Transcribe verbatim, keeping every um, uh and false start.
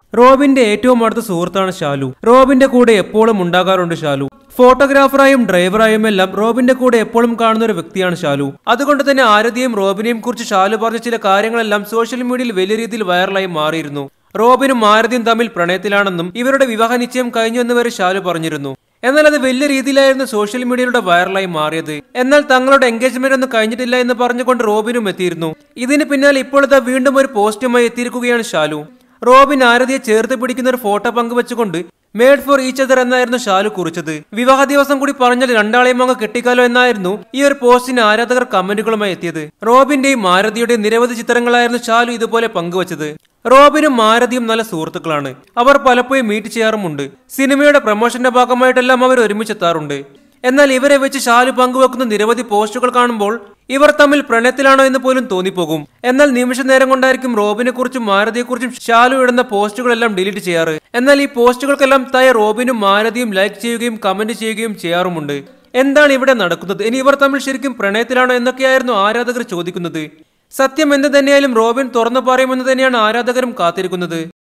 റോബിന്റെ ഏറ്റവും അടുത്ത സുഹൃത്താണ് ഷാലു. റോബിന്റെ കൂടെ എപ്പോഴും ഉണ്ടാകാറുണ്ട് ഷാലു. ഫോട്ടോഗ്രാഫറായും ഡ്രൈവറായും എല്ലാം റോബിന്റെ കൂടെ എപ്പോഴും കാണുന്ന ഒരു വ്യക്തിയാണ് ഷാലു. അതുകൊണ്ട് തന്നെ ആരതിയെയും റോബിനെയും കുറിച്ച് ഷാലു പറഞ്ഞ ചില കാര്യങ്ങളെല്ലാം സോഷ്യൽ മീഡിയയിൽ വലിയ രീതിയിൽ വൈറലായി മാറിയിരുന്നു. റോബിനും ആരതിയും തമ്മിൽ പ്രണയത്തിലാണെന്നും ഇവരുടെ വിവാഹ നിശ്ചയം കഴിഞ്ഞു എന്ന് വരെ ഷാലു പറഞ്ഞിരുന്നു. എന്നാൽ അത് വലിയ രീതിയിലായിരുന്നു സോഷ്യൽ മീഡിയയിലൂടെ വൈറലായി മാറിയത്. എന്നാൽ തങ്ങളുടെ എൻഗേജ്മെന്റ് ഒന്നും കഴിഞ്ഞിട്ടില്ല എന്ന് പറഞ്ഞുകൊണ്ട് റോബിനും എത്തിയിരുന്നു. ഇതിന് പിന്നാലെ ഇപ്പോഴത്തെ വീണ്ടും ഒരു പോസ്റ്റുമായി എത്തിയിരിക്കുകയാണ് ഷാലു. റോബിൻ ആരതിയെ ചേർത്ത് പിടിക്കുന്ന ഒരു ഫോട്ടോ പങ്കുവെച്ചുകൊണ്ട് മേഡ് ഫോർ ഈച്ച് അതർ എന്നായിരുന്നു ഷാലു കുറിച്ചത്. വിവാഹ ദിവസം കൂടി പറഞ്ഞാൽ രണ്ടാളെയും അങ്ങ് കെട്ടിക്കാലോ എന്നായിരുന്നു ഈ ഒരു പോസ്റ്റിന് ആരാധകർ കമന്റുകളുമായി എത്തിയത്. റോബിന്റെയും ആരതിയുടെയും നിരവധി ചിത്രങ്ങളായിരുന്നു ഷാലു ഇതുപോലെ പങ്കുവച്ചത്. റോബിനും ആരതിയും നല്ല സുഹൃത്തുക്കളാണ്. അവർ പലപ്പോഴും മീറ്റ് ചെയ്യാറുമുണ്ട്. സിനിമയുടെ പ്രൊമോഷന്റെ ഭാഗമായിട്ടെല്ലാം അവർ ഒരുമിച്ചെത്താറുണ്ട്. എന്നാൽ ഇവരെ വെച്ച് ഷാലു പങ്കുവെക്കുന്ന നിരവധി പോസ്റ്റുകൾ കാണുമ്പോൾ ഇവർ തമ്മിൽ പ്രണയത്തിലാണോ എന്ന് പോലും തോന്നിപ്പോകും. എന്നാൽ നിമിഷ നേരം കൊണ്ടായിരിക്കും റോബിനെ കുറിച്ചും ആരതിയെക്കുറിച്ചും ഷാലു ഇടുന്ന പോസ്റ്റുകളെല്ലാം ഡിലീറ്റ് ചെയ്യാറ്. എന്നാൽ ഈ പോസ്റ്റുകൾക്കെല്ലാം താഴെ റോബിനും ആരതിയും ലൈക്ക് ചെയ്യുകയും കമന്റ് ചെയ്യുകയും ചെയ്യാറുമുണ്ട്. എന്താണ് ഇവിടെ നടക്കുന്നത്? ഇനി ഇവർ തമ്മിൽ ശരിക്കും പ്രണയത്തിലാണോ എന്നൊക്കെയായിരുന്നു ആരാധകർ ചോദിക്കുന്നത്. സത്യം എന്ത് തന്നെയായാലും റോബിൻ തുറന്നു പറയുമെന്ന് തന്നെയാണ് ആരാധകരും കാത്തിരിക്കുന്നത്.